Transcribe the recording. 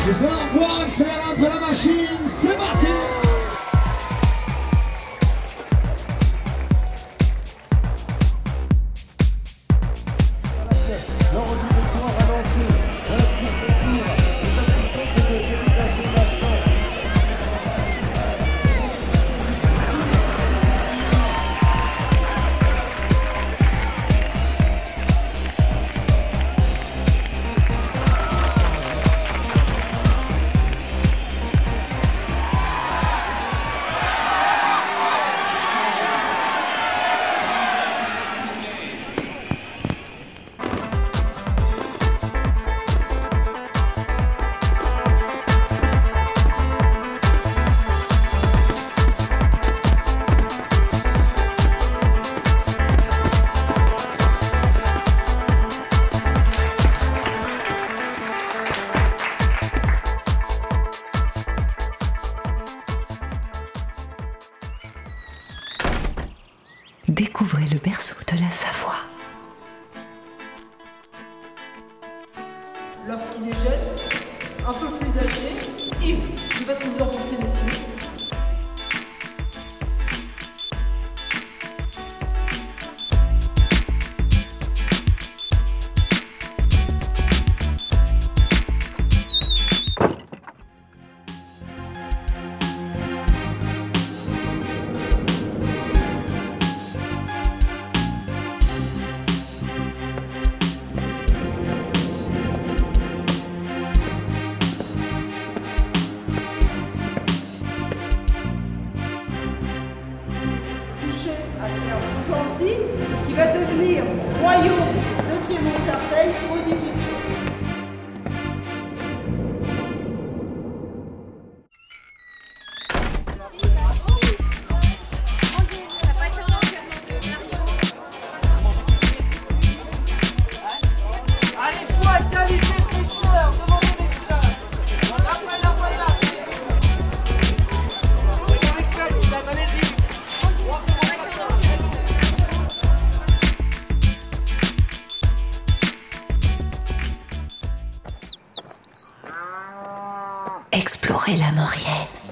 Nous allons pouvoir accélérer entre la machine, c'est parti! Découvrez le berceau de la Savoie. Lorsqu'il est jeune, un peu plus âgé, et je ne sais pas ce que vous en pensez, messieurs. Qui va devenir royaume de Piémont-Sartène au XVIIIe siècle. Allez, choix, qualité, tricheur, demandez l'esclave. Après la royale. Allez-y. Explorez la Maurienne.